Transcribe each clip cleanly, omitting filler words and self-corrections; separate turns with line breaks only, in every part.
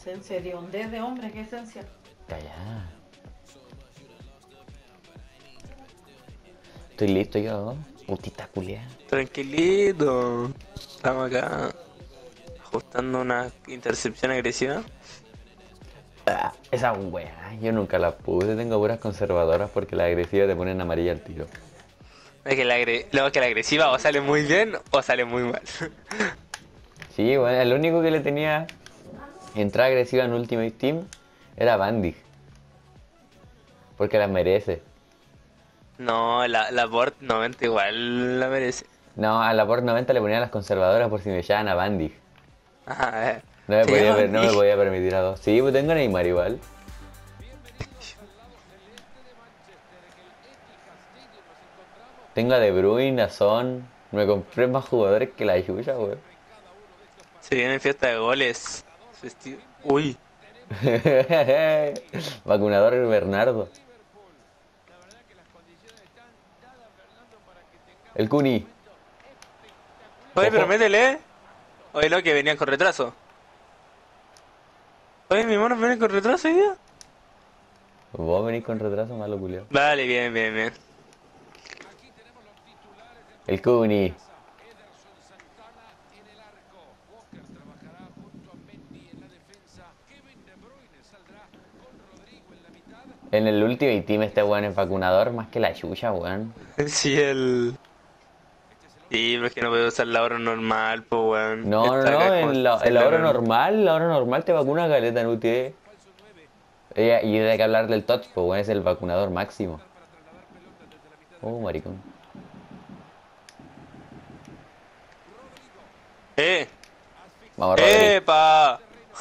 ¿En serio? ¿Un 10 de hombre? ¿Qué esencia?
Calla. Estoy listo yo. Putita culia.
Tranquilito. Estamos acá ajustando una intercepción agresiva.
Ah, esa weá, yo nunca la puse. Tengo puras conservadoras porque las agresivas te ponen amarilla al tiro.
Es que luego que la agresiva o sale muy bien o sale muy mal.
Sí, bueno, el único que le tenía entrada agresiva en Ultimate Team era Bandig. Porque la merece.
No, la Bort 90 igual la merece.
No, a la por 90 le ponía las conservadoras por si me echaban a Bandig.
Ajá,
No me
se
podía,
llama
no me
Andy.
podía permitir a dos. Sí, pues tengo a Neymar igual. Tengo a De Bruyne, a Son. Me compré más jugadores que la Yuya, weón.
Se viene fiesta de goles. Uy.
Vacunador Bernardo. El Cuni.
Oye, pero
Ojo.
métele. Oye, no, que venían con retraso. Oye, mi mono viene con retraso hoy día.
Vos venís con retraso, malo culiao.
Vale, bien, bien, bien.
El Cuni. En el Ultimate Team este weón es vacunador más que la chucha, weón.
Sí, el. Sí, pero es que no puedo usar la hora normal, pues, weón.
No, no,
Esta acá
no,
es como
en la hora
hacerlo.
normal, te vacuna caleta en UTE. Y hay que hablar del TOTS, pues weón, es el vacunador máximo. Oh, maricón.
¡Eh!
Vamos, Rodri.
¡Epa!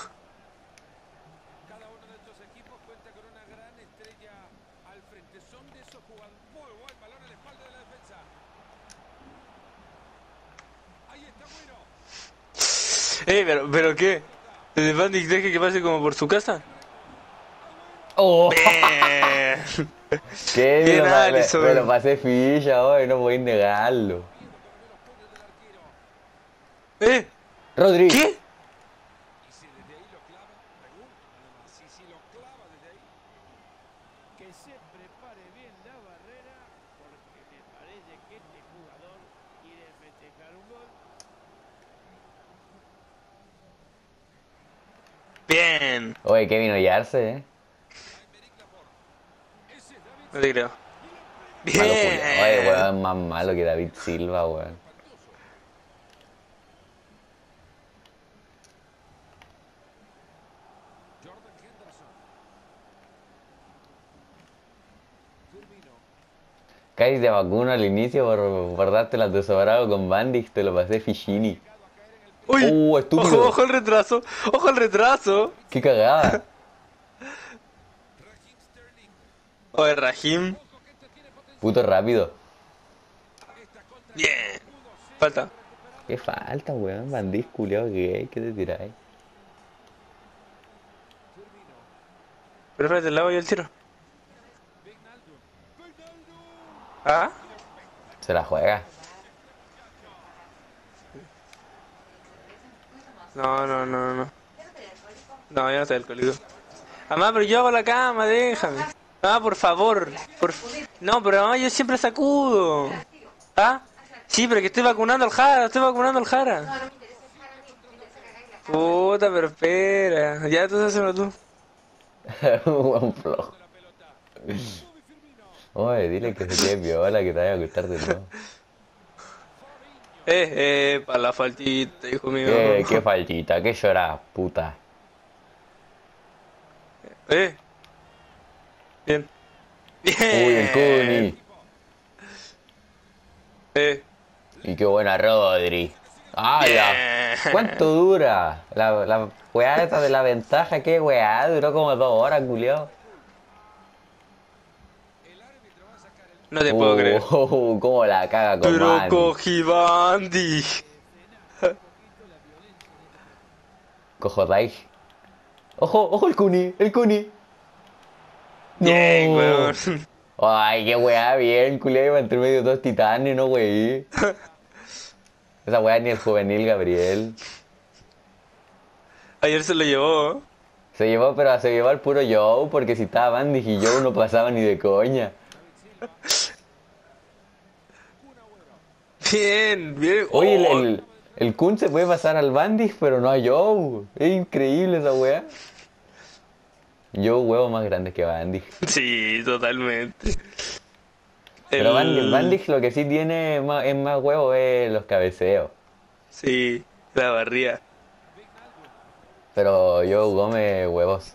¿Pero qué? ¿El Bandic deje que pase como por su casa?
Oh,
Bien.
¿qué?
Bien,
Me lo
Alisson.
pasé ficha hoy, no podéis negarlo.
¿Eh?
Rodri.
¿Qué? Bien.
Oye, Kevin Ollarse,
No te creo.
Malo culiao. Oye,
Bien.
weón, más malo que David Silva, weón. Caes de vacuna al inicio por darte las desobrado con Bandix, te lo pasé Fichini.
Uy. Ojo,
Estúpido.
ojo el retraso. Ojo el retraso.
Qué cagada.
Oye, Rahim.
Puto rápido.
Bien. Falta.
Qué falta, weón. Bandix culiao gay, ¿qué te tiráis?
Pero espérate, el lado y el tiro. ¿Ah?
Se la juega.
No, no, no, no. No, yo no estoy alcohólico. Mamá, pero yo hago la cama, déjame. Ah, por favor. No, pero mamá, yo siempre sacudo. ¿Ah? Sí, pero que estoy vacunando al Jara, estoy vacunando al Jara. Puta, pero espera. Ya tú hazlo tú.
Un flojo. Oye, dile que se quede viola, que te vaya a gustar de nuevo.
Para la faltita, hijo mío.
Qué faltita, qué llorás, puta.
Eh, bien.
Uy, el
Bien.
Cuni.
Eh,
Y qué buena Rodri. ¡Hala!
bien.
¿Cuánto dura? La weá esa de la ventaja, qué weá, duró como 2 horas, culiao.
No te puedo creer.
Cómo la caga con
Pero
Mandy.
cogí Bandy.
Cojo Dai. Ojo, ojo el Cuni, el Cuni.
Bien,
No.
weón.
Ay, qué weá, bien, culiao, iba entre medio de dos titanes, no wey. Esa weá ni el juvenil Gabriel.
Ayer se lo llevó.
se llevó al puro Joe, porque si estaba Van Dijk y Joe no pasaba ni de coña.
Bien, bien.
Oye,
Oh,
el Kun se puede pasar al Van Dijk, pero no a Joe. Es increíble esa weá. Joe huevo más grande que Van Dijk.
sí, totalmente.
Pero Van
El...
Dijk lo que sí tiene es más huevo es los cabeceos.
Sí, la barría.
Pero Joe Gómez, huevos.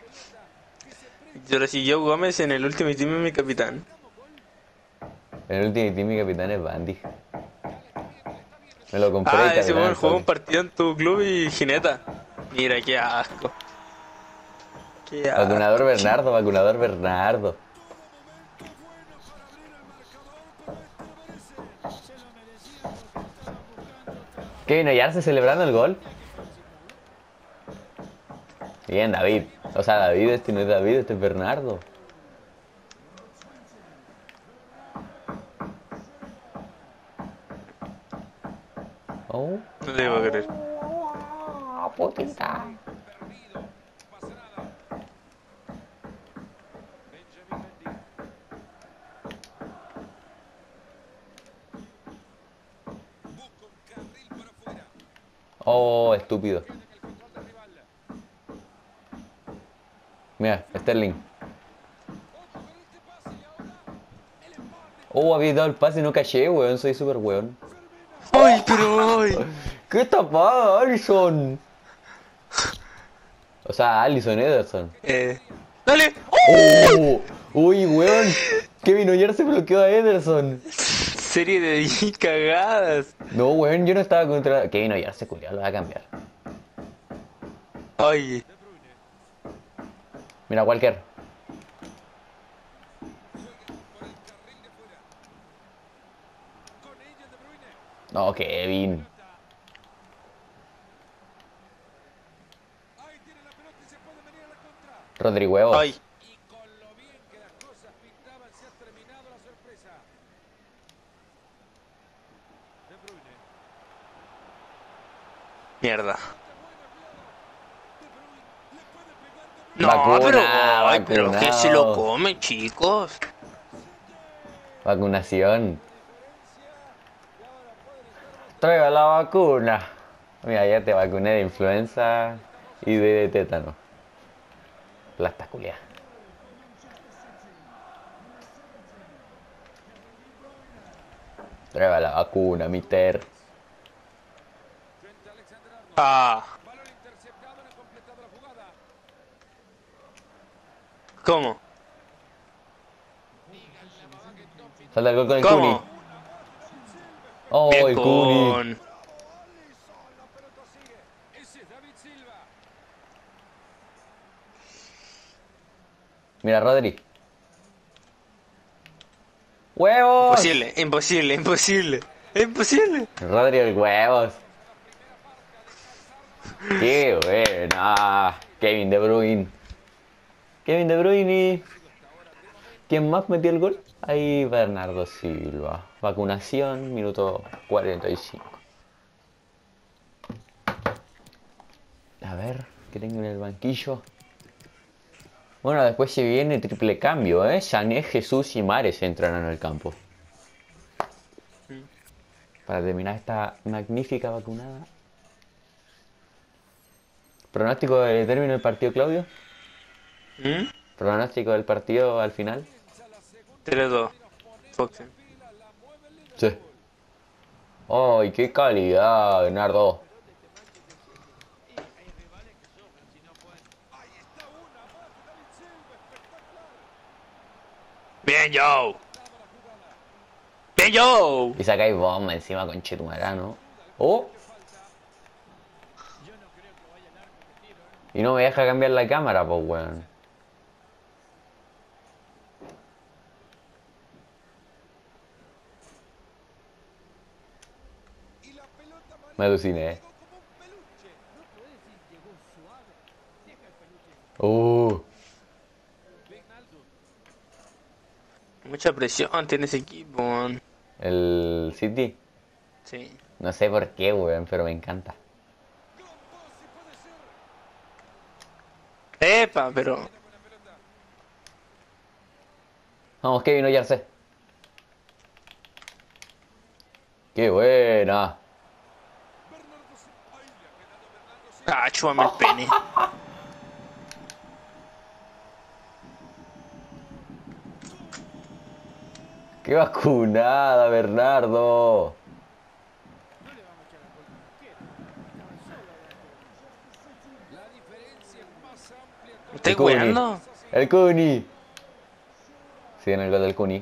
Yo sí, Joe Gómez en el último team es mi capitán.
El último team mi capitán es Van Dijk. Me lo compré y
Ah, ese
capitán
weón
al
jugó un
toque.
partido en tu club y jineta. Mira, qué asco. Qué
Vacunador
asco.
Bernardo, vacunador Bernardo. Kevin Oyarce celebrando el gol. Bien, David. O sea, David, este no es David, este es Bernardo. Oh.
No te puedo creer.
Putita. Oh, estúpido. Mira, Sterling. Oh, había dado el pase y no caché, weón. Soy súper weón.
¡Ay, pero ay!
¿Qué tapada, Alisson? O sea, Alisson Ederson.
¡Dale!
¡Oh! ¡Uy, weón! Kevin Oyarce bloqueó a Ederson.
Serie de cagadas.
No, weón, yo no estaba contra... Kevin Oyarce, culiao, lo va a cambiar.
Ay,
Mira, Walker. No, Kevin. Rodri huevos.
ay. Mierda. No, pero, ay, pero que se lo
Vacunado.
come, chicos.
Vacunación. Traiga la vacuna. Mira, ya te vacuné de influenza y de tétano. Plasta culia. Traiga la vacuna, mister.
Ah. ¿Cómo?
Salta el gol con el Kuni.
¿Cómo?
Oh,
Bien
el Kuni.
con...
Mira, Rodri. ¡Huevos!
Imposible, imposible, imposible. Imposible.
Rodri, el huevos. Qué buena. Kevin De Bruyne. Kevin De Bruyne. ¿Quién más metió el gol? Ahí Bernardo Silva. Vacunación, minuto 45. A ver, ¿qué tengo en el banquillo? Bueno, después se viene triple cambio, ¿eh? Sané, Jesús y Mares entran en el campo. Para terminar esta magnífica vacunada. ¿Pronóstico de término del partido, Claudio?
¿Mm?
¿Pronóstico del partido al final?
3-2. Foxen.
Sí. ¡Ay, qué calidad, Bernardo!
Bien, Joe. Bien, Joe.
Y sacáis bomba encima con Chetumarano. ¡Oh! Y no me deja cambiar la cámara, pues, weón. Me aluciné.
Mucha presión tiene ese equipo, man.
El City.
Sí.
No sé por qué, weón, pero me encanta.
Epa, pero...
Vamos, Kevin Oyarce. ¡Qué buena!
Ah, chúpame el pene.
¡Qué vacunada, Bernardo!
¿Me
El
estáis
Cuni.
weando?
El Cuni. Sí, en el gol del Cuni.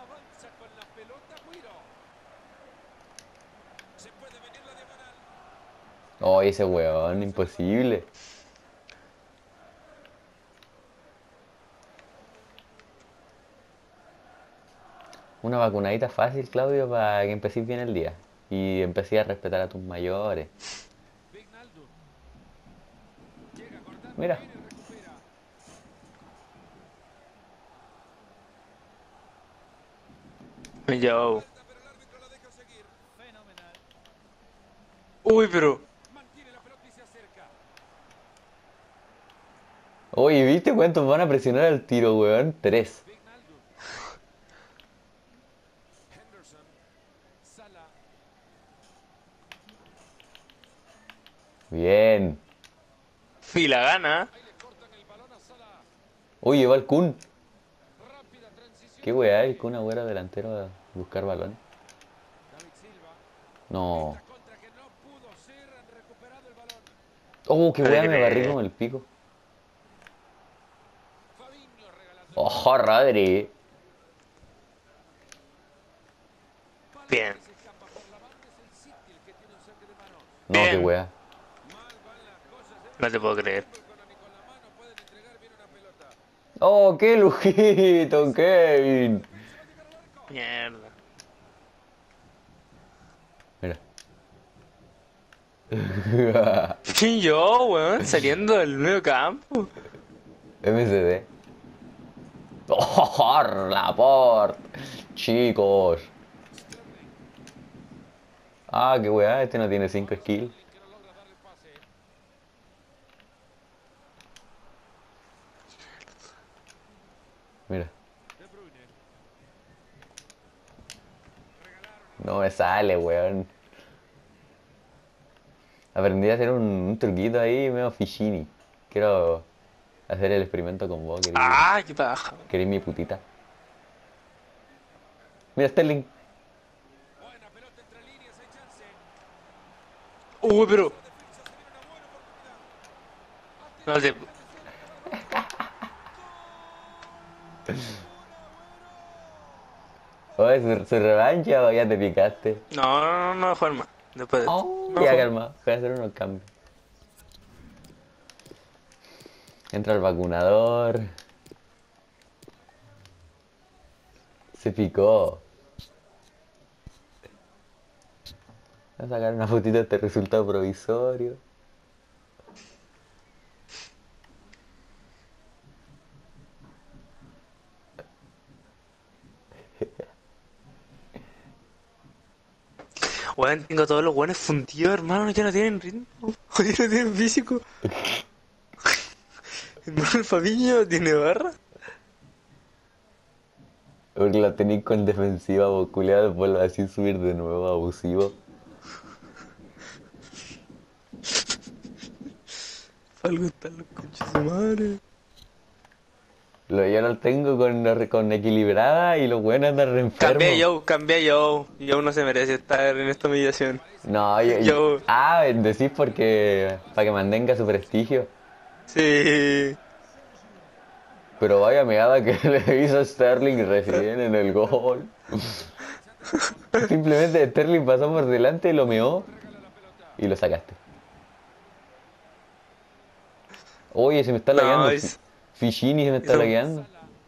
Oh, ese weón, imposible. Una vacunadita fácil, Claudio, para que empecéis bien el día. Y empecéis a respetar a tus mayores. Mira.
Yo. Uy, pero...
Oye, ¿viste cuántos van a presionar al tiro, weón? 3. Bien.
Y la gana.
Oye, va el Kun. ¿Qué weá? El Kun Agüero delantero a buscar balón. No. Oh, qué
No
weá,
te
me barrí
crees.
como el pico. Oh, Rodri.
Bien.
No, qué
Bien.
weá.
No te puedo creer.
Oh, qué lujito, Kevin.
Mierda.
Mira.
¿Quién yo, weón? Saliendo del medio campo.
MCD. Oh, Laporte. Chicos. Ah, qué weá, este no tiene 5 skills. Mira. No me sale, weón. Aprendí a hacer un truquito ahí medio fichini. Quiero hacer el experimento con vos,
Ah, qué paja.
querí mi putita. Mira, Sterling.
Uy, pero... No te...
Oye, su revancha o ya te picaste.
No, no, no, no, jugar más. Después de esto.
Oh,
No,
ya
juego.
calma, voy a hacer unos cambios. Entra el vacunador. Se picó. Voy a sacar una fotito de este resultado provisorio.
Weón, tengo todos los weones fundidos, hermano. Ya no tienen ritmo. Ya no tienen físico. Hermano, el Fabiño tiene barra.
Porque la tenéis con defensiva, vos culiado, después lo así subir de nuevo abusivo.
Algo está los conchas de su madre.
Yo lo tengo con equilibrada y los buenos andan re
Cambié
enfermos.
yo, cambié yo. Yo no se merece estar en esta humillación.
No,
Yo,
ah, decís porque... para que mantenga su prestigio.
sí.
Pero vaya meada que le hizo Sterling recién en el gol. Simplemente Sterling pasó por delante, lo meó y lo sacaste. Oye, se me está lagueando.
No, es...
Fichini se me está
Hizo...
lagueando.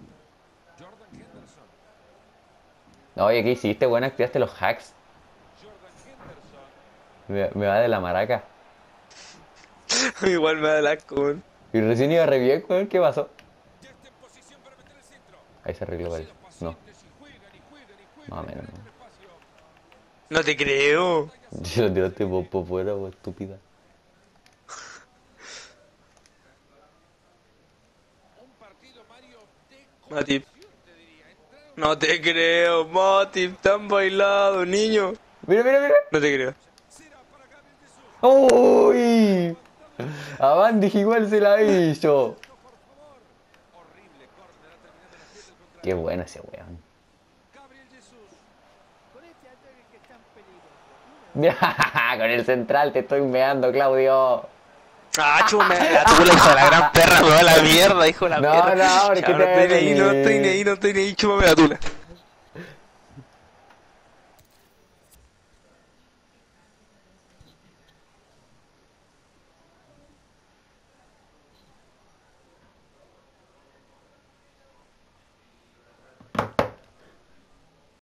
Oye, ¿qué hiciste? Bueno, activaste los hacks. Me va de la maraca.
Igual me da el asco, weón.
Y recién iba re bien, weón, ¿qué pasó? Ahí se arregló, parece. No. Más o menos, no.
No te creo.
Yo lo tiraste por fuera, pues, estúpida.
Matip. No te creo, Matip, tan bailado, niño.
Mira, mira, mira.
No te creo.
¡Uy! A Bandig igual se la hizo. Qué bueno ese weón. Mira, con el central te estoy meando, Claudio.
Ah, chume, la tula, hijo de la gran perra, me va a la mierda, hijo de la
No,
perra.
no, ahora que
Ya,
te
no estoy ni ahí, no estoy ni ahí, chúpame la tula.